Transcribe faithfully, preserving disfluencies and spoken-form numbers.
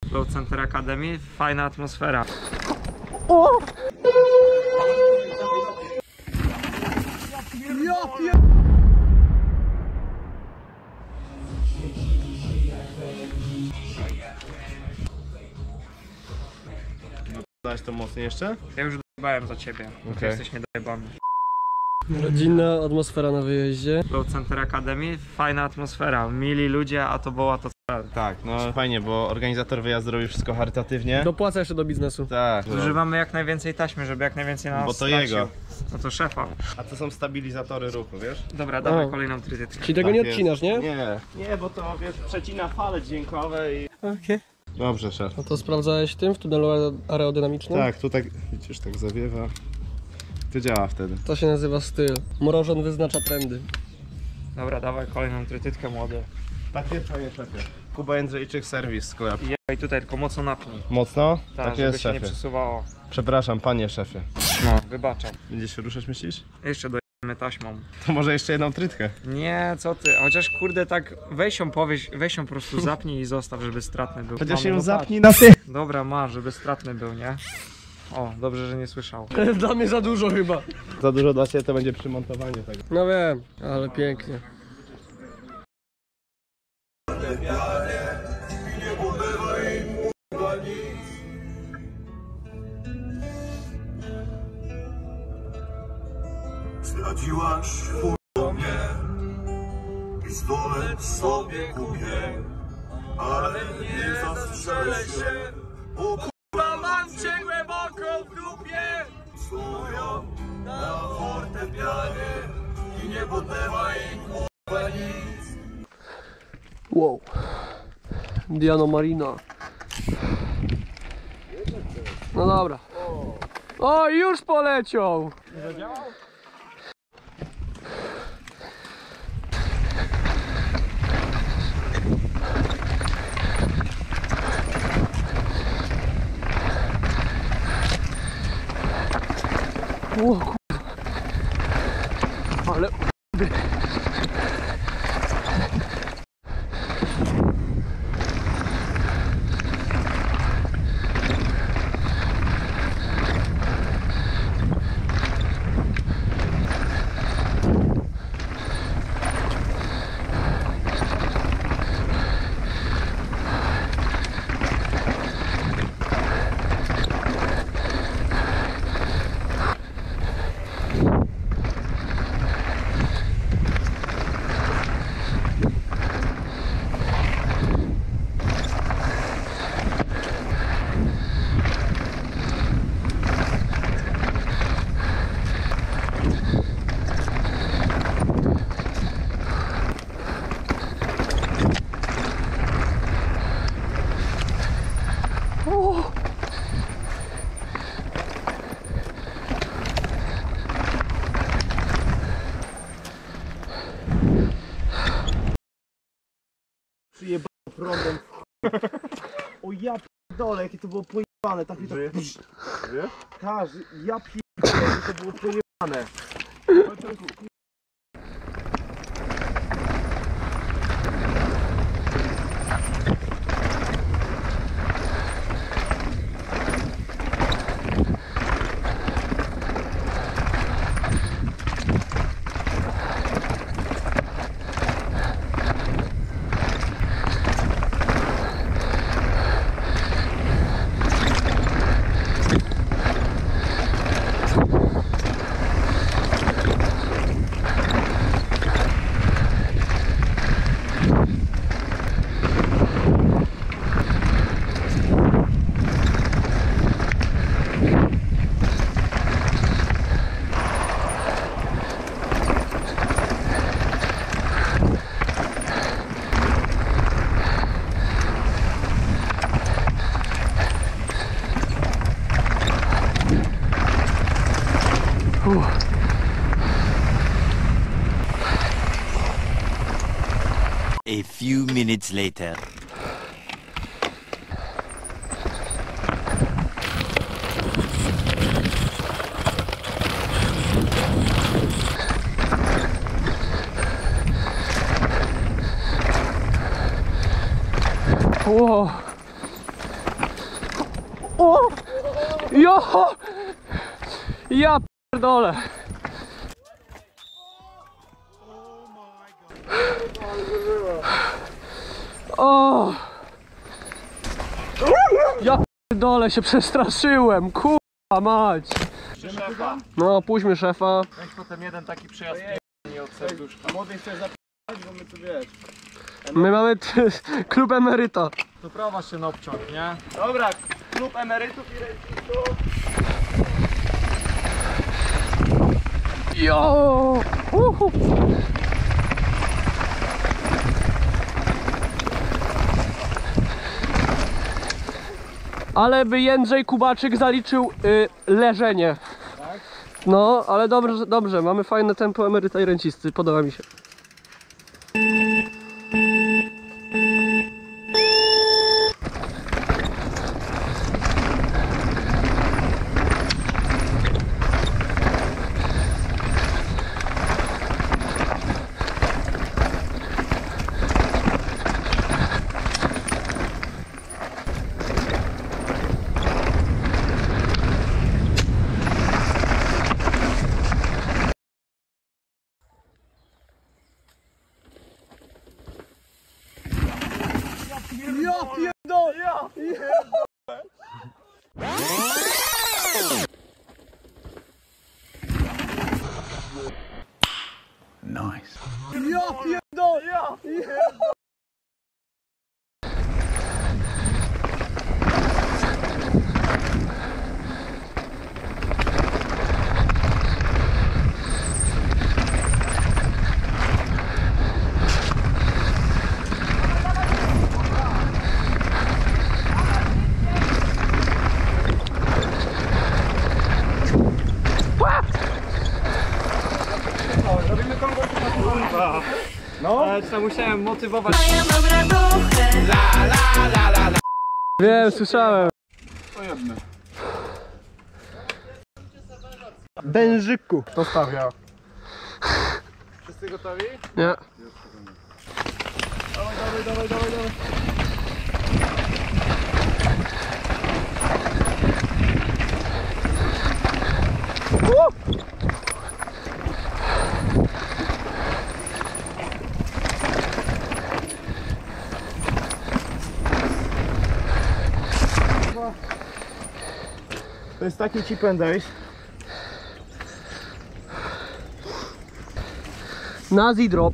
Flow Center Academy, fajna atmosfera. O! Dałeś to mocniej jeszcze? Ja już dojebałem za ciebie, bo Okay. ty jesteś niedojebany. Rodzinna atmosfera na wyjeździe. Flow Center Academy, fajna atmosfera, mili ludzie, a to była to cel. Tak, no fajnie, bo organizator wyjazdu robi wszystko charytatywnie. Dopłaca jeszcze do biznesu. Tak. Zużywamy jak najwięcej taśmy, żeby jak najwięcej na nas Bo to stracił. jego. No to szefa. A to są stabilizatory ruchu, wiesz? Dobra, dawaj O. kolejną trytytkę. Czyli tego Tak nie jest. odcinasz, nie? Nie, nie, bo to wiesz, przecina fale dźwiękowe i... Okej. Okay. Dobrze, szef. No to sprawdzałeś tym w tunelu aerodynamicznym? Tak, tu tak, widzisz, tak zawiewa. To działa wtedy. To się nazywa styl. Mrożon wyznacza trendy. Dobra, dawaj kolejną trytytkę, młody. Tak jest, panie szefie. Kuba Jędrzejczyk, serwis, sklep. I tutaj tylko mocno napnij. Mocno? Tak, Tak żeby jest, się nie szefie. przesuwało. Przepraszam, panie szefie. No, wybaczam. Będzie się ruszać, myślisz? Jeszcze dojemy taśmą. To może jeszcze jedną trytkę. Nie, co ty, chociaż kurde tak weź ją powieś, weź ją po prostu zapnij i zostaw, żeby stratny był. Chociaż Mamy, ją no zapnij na ty. patrz. Dobra, ma, żeby stratny był, nie? O, dobrze, że nie słyszał. Dla mnie za dużo chyba. Za dużo dla ciebie to będzie przymontowanie tego. No wiem, ale pięknie. Zdradziłaś do mnie, pistolet sobie kupię, ale nie zastrzelę się, bo kurwa mam cię głęboko w dupie. Stoją na fortepianie i nie podlewa im kurwa nic. Wow. Diano Marina. No dobra. O, już poleciał! O kurwa. Ale Przyjebane prądem. O ja p***dolę, jakie to było pojebane. Tak mi tak... Tak, ja p***dolę, jakie to było pojebane. A few minutes later. Wow. O! Jo! Ja pierdolę. O! Ja pierdolę, się przestraszyłem, kurwa mać. No, puśćmy szefa. Weź potem jeden taki przejazd nie od serduszka. Młody chcesz zapisać, bo my tu wiesz. My mamy t- klub emeryta. To prowadź się na obciąg, nie? Dobra, klub emerytów i rencistów. Jo! Uhu. Ale by Jędrzej Kubaczyk zaliczył y, leżenie. No, ale dobrze, dobrze, mamy fajne tempo emeryta i rencisty, podoba mi się. No, ale to musiałem motywować. Wiem, słyszałem. Bężyku. Kto stawia? Wszyscy gotowi? Nie. Dawaj, dawaj, dawaj, dawaj, dawaj. To jest taki chip and days. Nazi drop.